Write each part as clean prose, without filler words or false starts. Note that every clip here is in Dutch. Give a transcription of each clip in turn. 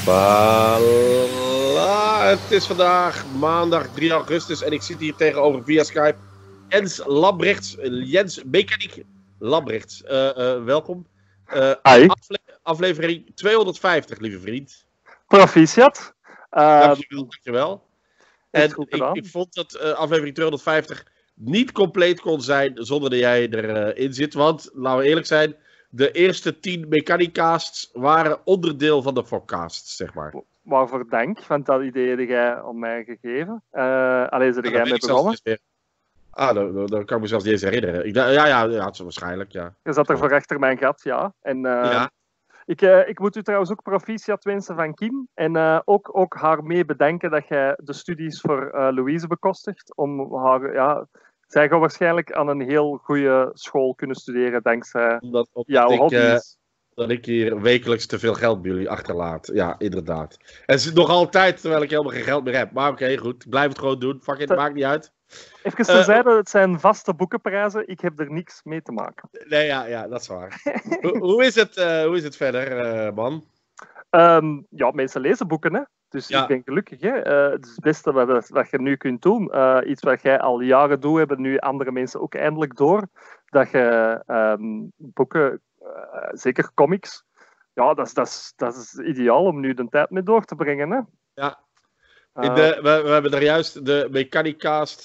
Voilà, het is vandaag maandag 3 augustus en ik zit hier tegenover via Skype Jens Lambrechts, Jens Mechaniek Lambrechts. Welkom. Hi. Aflevering 250, lieve vriend. Proficiat. Dankjewel. En ik vond dat aflevering 250 niet compleet kon zijn zonder dat jij erin zit. Want, laten we eerlijk zijn, de eerste 10 Mechanicasts waren onderdeel van de Forecasts, zeg maar. Waarvoor dank, want dat idee heb jij aan mij gegeven. Alleen zit jij mee begonnen. Dan kan ik me zelfs niet eens herinneren. Ja, het is waarschijnlijk, ja. Je zat er voor achter mijn gat, ja. En, ja. Ik moet u trouwens ook proficiat wensen van Kim. En ook haar mee bedanken dat jij de studies voor Louise bekostigt. Om haar, ja, zij gaat waarschijnlijk aan een heel goede school kunnen studeren dankzij jouw hobby's. Dat ik hier wekelijks te veel geld bij jullie achterlaat. Ja, inderdaad. En het is nog altijd, terwijl ik helemaal geen geld meer heb. Maar oké, goed. Ik blijf het gewoon doen. Fuck it, maakt niet uit. Even terzijde, het zijn vaste boekenprijzen. Ik heb er niks mee te maken. Nee, ja, dat is waar. hoe is het verder, man? Ja, mensen lezen boeken, hè. Dus ja. Ik ben gelukkig, hè. Het is het beste wat je nu kunt doen. Iets wat jij al jaren doet, hebben nu andere mensen ook eindelijk door. Dat je boeken, zeker comics, ja, dat is ideaal om nu de tijd mee door te brengen, hè. Ja. We hebben er juist de Mechanicast.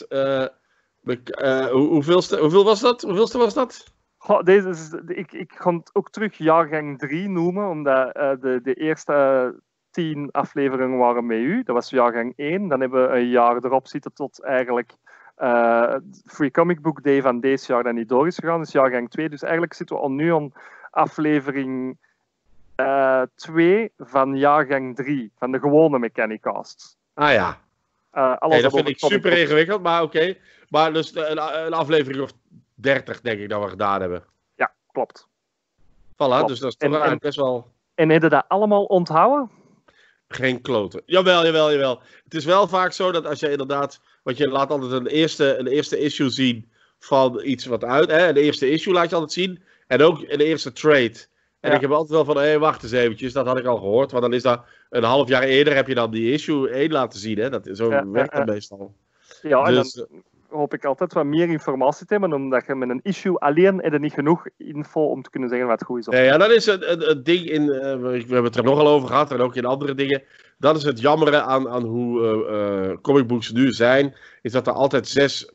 Hoeveel was dat? Hoeveelste was dat? Ik ga het ook terug jaargang 3 noemen, omdat de eerste 10 afleveringen waren met u. Dat was jaargang 1. Dan hebben we een jaar erop zitten tot eigenlijk Free Comic Book Day van deze jaar dat niet door is gegaan. Dus jaargang 2. Dus eigenlijk zitten we al nu aan aflevering 2 van jaargang 3. Van de gewone Mechanicast. Ah ja. Dat vind ik super ingewikkeld, maar oké. Maar dus een aflevering of 30 denk ik dat we gedaan hebben. Ja, klopt. Voilà, klopt. Dus dat is toch eigenlijk best wel... En heb je dat allemaal onthouden? Geen kloten. Jawel. Het is wel vaak zo dat als je inderdaad... Want je laat altijd een eerste issue zien van iets wat uit. Hè? De eerste issue laat je altijd zien. En ook een eerste trade. En ik heb altijd wel van, hé, wacht eens eventjes. Dat had ik al gehoord. Want dan is dat een half jaar eerder heb je dan die issue 1 laten zien. Hè? Zo werkt dat meestal. Ja, dus... en dan hoop ik altijd wat meer informatie te hebben. Omdat je met een issue alleen heb je niet genoeg info om te kunnen zeggen wat goed is. Ja, dat is het ding in... we hebben het er nogal over gehad. En ook in andere dingen. Dat is het jammere aan hoe comicbooks nu zijn. Is dat er altijd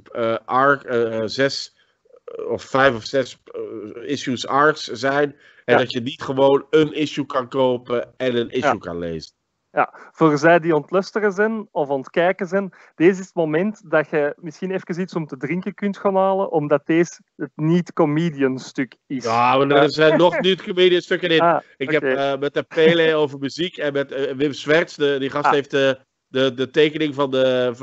5 of 6 issues arcs zijn. En dat je niet gewoon een issue kan kopen en een issue kan lezen. Ja, voor zij die ontlusteren zijn of ontkijken zijn, deze is het moment dat je misschien even iets om te drinken kunt gaan halen, omdat deze het niet-comedian stuk is. Ja, maar er zijn nog niet-comedian stukken in. Ik heb met de Pele over muziek en met Wim Swerts, die gast heeft de tekening van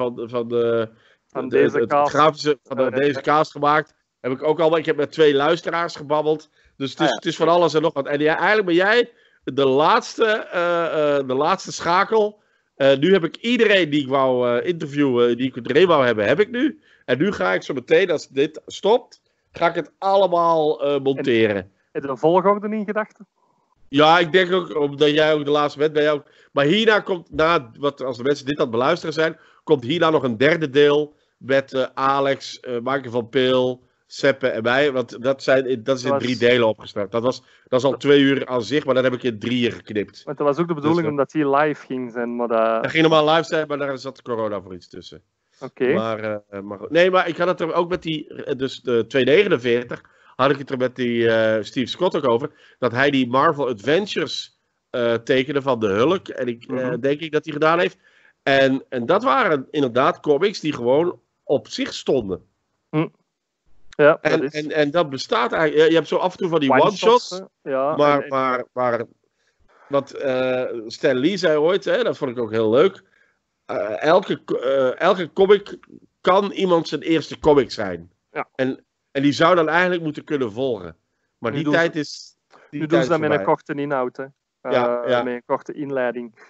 deze cast gemaakt. Heb ik ook al, ik heb met 2 luisteraars gebabbeld. Dus het is van alles en nog wat. En eigenlijk ben jij de laatste schakel. Nu heb ik iedereen die ik wou interviewen, die ik erin wou hebben, heb ik nu. En nu ga ik zo meteen, als dit stopt, ga ik het allemaal monteren. Heb je een volgorde in gedachten? Ja, ik denk ook, omdat jij ook de laatste bent, ben jij ook. Maar hierna komt, als de mensen dit aan het beluisteren zijn, komt hierna nog een derde deel met Alex, Maaike van Peel, Seppe en mij, want dat is in 3 delen opgestart. Dat is al 2 uur aan zich, maar dat heb ik in 3 geknipt. Want dat was ook de bedoeling omdat die live ging zijn. Maar dat ging normaal live zijn, maar daar zat corona voor iets tussen. Oké. Maar nee, maar ik had het er ook met dus de 249, had ik het er met die Steve Scott ook over, dat hij die Marvel Adventures tekende van de Hulk. En ik denk ik dat hij gedaan heeft. En dat waren inderdaad comics die gewoon op zich stonden. Ja, en dat bestaat eigenlijk. Je hebt zo af en toe van die one-shots. Ja, maar wat Stan Lee zei ooit, hè, dat vond ik ook heel leuk. Elke comic kan iemand zijn eerste comic zijn. Ja. En die zou dan eigenlijk moeten kunnen volgen. Maar die tijd is. Nu doen ze dat met een korte inhoud. Hè. Met een korte inleiding.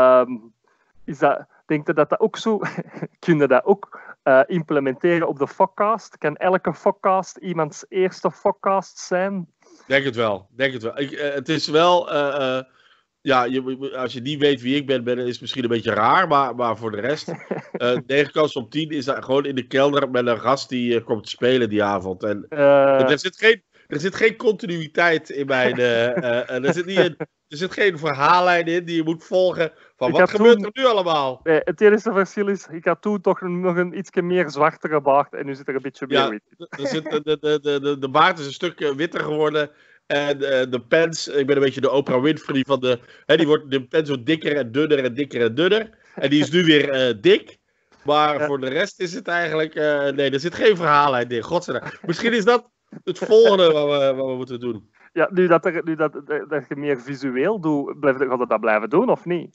Denk je dat ook zo... Kun je dat ook implementeren op de Forecast? Kan elke Forecast iemands eerste Forecast zijn? Denk het wel. Het is wel... Ja, als je niet weet wie ik ben, is het misschien een beetje raar. Maar voor de rest, 9 kans op 10 is dat gewoon in de kelder met een gast die komt spelen die avond. En er zit geen continuïteit in mijn... er zit geen verhaallijn in die je moet volgen. Van wat gebeurt er nu allemaal? Nee, het enige verschil is, ik had toen toch nog een ietsje meer zwartere baard en nu zit er een beetje meer wit. De baard is een stuk witter geworden. En de pens, ik ben een beetje de Oprah Winfrey van die wordt de pens wordt dikker en dunner en dikker en dunner. En die is nu weer dik. Maar voor de rest is het eigenlijk... nee, er zit geen verhaallijn in. Godzijdank. Misschien is dat het volgende wat we moeten doen. Ja, nu dat je meer visueel doet, gaat het dat blijven doen of niet?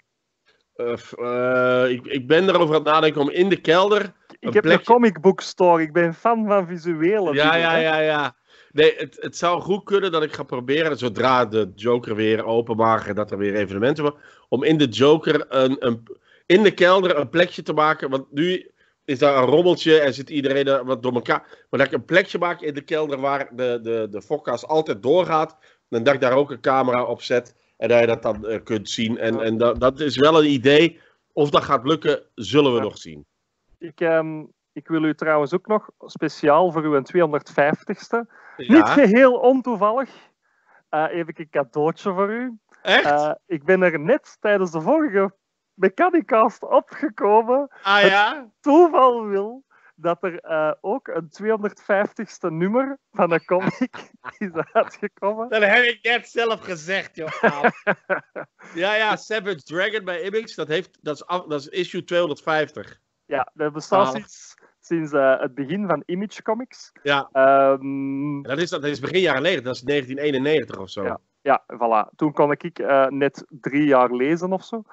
Ik ben erover aan het nadenken om in de kelder... Ik heb een comic book store. Ik ben fan van visuele dingen. Ja. Nee, het zou goed kunnen dat ik ga proberen, zodra de Joker weer open mag en dat er weer evenementen worden, om in de Joker in de kelder een plekje te maken. Want nu is daar een rommeltje en zit iedereen wat door elkaar. Maar dat ik een plekje maak in de kelder waar de podcast altijd doorgaat. En dat ik daar ook een camera op zet en dat je dat dan kunt zien. En dat is wel een idee. Of dat gaat lukken, zullen we nog zien. Ik wil u trouwens ook nog speciaal voor uw 250ste. Ja. Niet geheel ontoevallig. Even een cadeautje voor u. Echt? Ik ben er net tijdens de vorige Mechanicast opgekomen. Ah ja? Het toeval wil dat er ook een 250ste nummer van een comic is uitgekomen. Dat heb ik net zelf gezegd, joh. Ja, Savage Dragon bij Image, dat is issue 250. Ja, dat bestaat sinds het begin van Image Comics. Ja. Dat is begin jaren 90, dat is 1991 of zo. Ja, voilà. Toen kon ik net 3 jaar lezen of zo.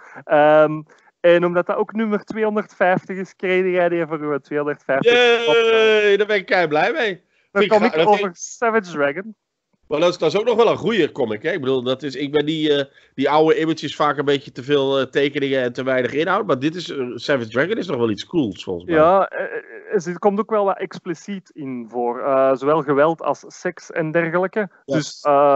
En omdat dat ook nummer 250 is, kreeg jij die voor uw 250. Jee, daar ben ik kei blij mee. Dan kom ik over Savage Dragon. Maar dat is ook nog wel een goede comic, hè? Ik bedoel, ik ben die oude images vaak een beetje te veel tekeningen en te weinig inhoud. Maar dit is, Savage Dragon is nog wel iets cools, volgens mij. Ja, er komt ook wel wat expliciet in voor. Zowel geweld als seks en dergelijke. Yes.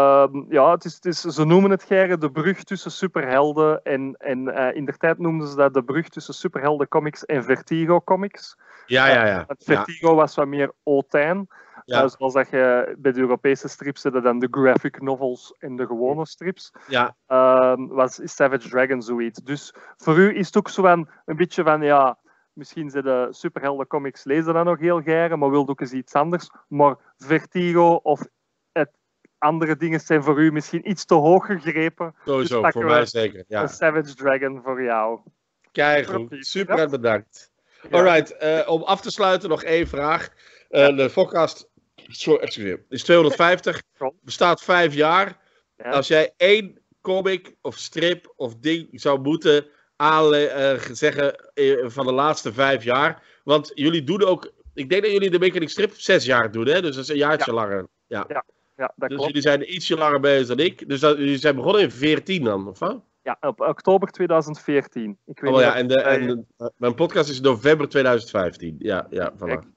Dus ze noemen het Gerre de brug tussen superhelden. En in der tijd noemden ze dat de brug tussen superhelden comics en Vertigo comics. Ja. Vertigo was wat meer hautijn. Ja. Zoals dat je bij de Europese strips zit, dan de graphic novels en de gewone strips. Ja. Is Savage Dragon zoiets. Dus voor u is het ook zo een beetje van, ja, misschien zijn de superhelden comics lezen dan nog heel graag, maar wil ook eens iets anders. Maar Vertigo of andere dingen zijn voor u misschien iets te hoog gegrepen. Sowieso, dus voor mij zeker. Ja. Een Savage Dragon voor jou. Keigoed, super bedankt. Alright, om af te sluiten nog één vraag. De podcast is 250, bestaat 5 jaar. Ja. Als jij 1 comic of strip of ding zou moeten zeggen van de laatste 5 jaar. Want jullie doen ook, ik denk dat jullie de Mechanic Strip 6 jaar doen, hè? Dus dat is een jaartje langer. Ja, dat dus klopt. jullie zijn ietsje langer bezig dan ik. Dus jullie zijn begonnen in 2014 dan, of wat? Ja, op oktober 2014. Ik weet mijn podcast is november 2015. Ja, voilà.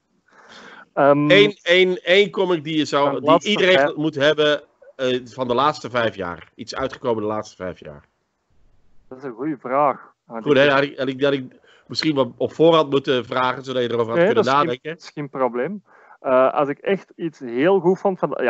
Eén comic die iedereen moet hebben van de laatste 5 jaar. Iets uitgekomen de laatste 5 jaar. Dat is een goede vraag. Goed, hè? Had ik misschien wat op voorhand moeten vragen, zodat je erover had kunnen nadenken. Dat is geen probleem. Als ik echt iets heel goed vond van...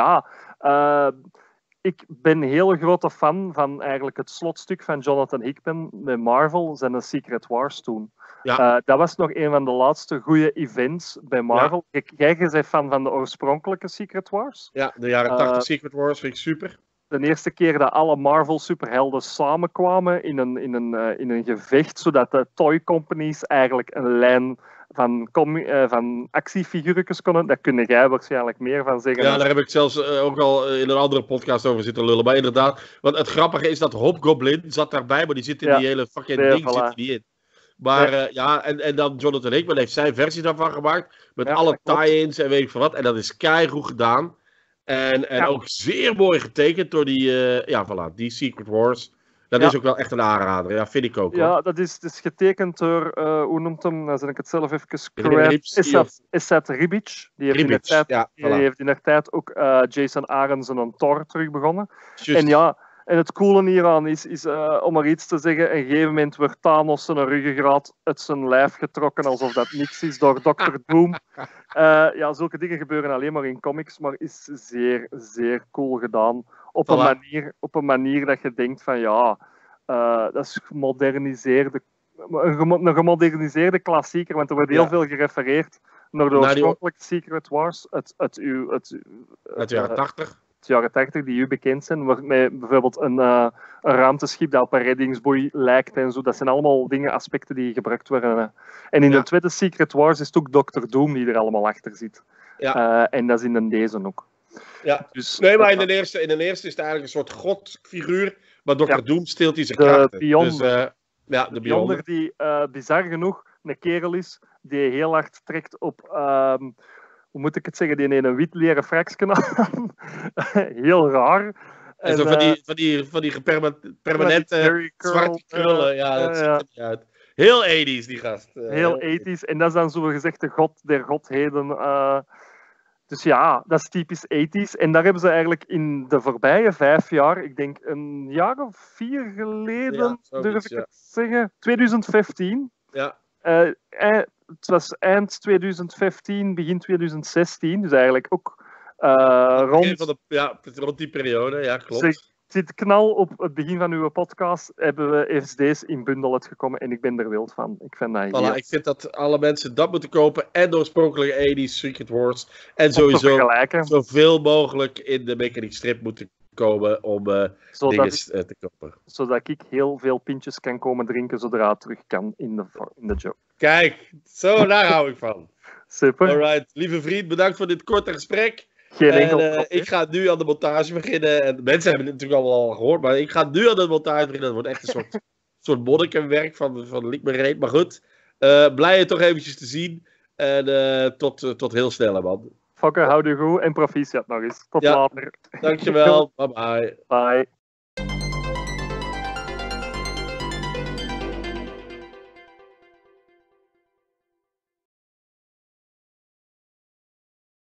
ik ben een hele grote fan van eigenlijk het slotstuk van Jonathan Hickman met Marvel, zijn Secret Wars toen. Ja. Dat was nog een van de laatste goede events bij Marvel. Ja. Jij bent fan van de oorspronkelijke Secret Wars? Ja, de jaren 80 Secret Wars vind ik super. De eerste keer dat alle Marvel superhelden samenkwamen in een gevecht, zodat de toy companies eigenlijk een lijn van actiefiguurtjes konden. Daar kun jij waarschijnlijk meer van zeggen. Ja, daar heb ik zelfs ook al in een andere podcast over zitten lullen. Maar inderdaad, want het grappige is dat Hobgoblin zat daarbij, maar die zit in die hele fucking ding zit die in. Maar en dan Jonathan Hickman heeft zijn versie daarvan gemaakt, met alle tie-ins en weet ik veel wat. En dat is keigoed gedaan. En ook zeer mooi getekend door die Secret Wars. Dat is ook wel echt een aanrader. Ja, vind ik ook. Ja, hoor. Dat is getekend door, hoe noemt hem? Dan zet ik het zelf even kwijt. Esad Ribic. Die heeft in de tijd ook Jason Aaronson en Thor terug begonnen. Just. En En het coole hieraan is om maar iets te zeggen, op een gegeven moment wordt Thanos zijn ruggengraat uit zijn lijf getrokken alsof dat niks is door Dr. Doom. Ja, zulke dingen gebeuren alleen maar in comics, maar is zeer, zeer cool gedaan. Op een manier dat je denkt van ja, dat is een gemoderniseerde klassieker, want er wordt heel veel gerefereerd naar de oorspronkelijke Secret Wars uit de jaren 80. De jaren 80 die u bekend zijn, met bijvoorbeeld een ruimteschip dat op een reddingsboei lijkt en zo. Dat zijn allemaal dingen, aspecten die gebruikt worden. En in de tweede Secret Wars is het ook Dr. Doom die er allemaal achter zit. Ja. En dat is in deze ook. Ja. Dus, nee, maar in de eerste is het eigenlijk een soort godfiguur, maar Dr. Doom steelt hij zijn krachten. De Beyonder die bizar genoeg een kerel is die heel hard trekt op, hoe moet ik het zeggen, die een wit leren fraksje aan. Heel raar. En zo van die permanente zwarte krullen. Ja, dat ziet er niet uit. Heel 80's, die gast. Heel 80's. En dat is dan zo gezegd de god der godheden. Dus ja, dat is typisch 80's. En daar hebben ze eigenlijk in de voorbije 5 jaar, ik denk een jaar of 4 geleden, durf ik het zeggen, 2015. Ja. Het was eind 2015, begin 2016, dus eigenlijk ook rond die periode, ja, klopt. Het zit knal op het begin van uw podcast, hebben we FSD's in bundel uitgekomen en ik ben er wild van. Ik vind dat ik vind dat alle mensen dat moeten kopen en de oorspronkelijke 80's Secret Wars en sowieso zoveel mogelijk in de mechanic strip moeten komen om dingen te kopen. Zodat ik heel veel pintjes kan komen drinken zodra het terug kan in de job. Kijk, daar hou ik van. Super. Alright, lieve vriend, bedankt voor dit korte gesprek. Geen enkel ik ga nu aan de montage beginnen. En mensen hebben het natuurlijk al gehoord, maar ik ga nu aan de montage beginnen. Dat wordt echt een soort monnikenwerk van Liek me reet. Maar goed, blij je toch eventjes te zien. En tot heel snel, man. Fokker, hou je goed en proficiat nog eens. Tot later. Dankjewel. Bye bye. Bye.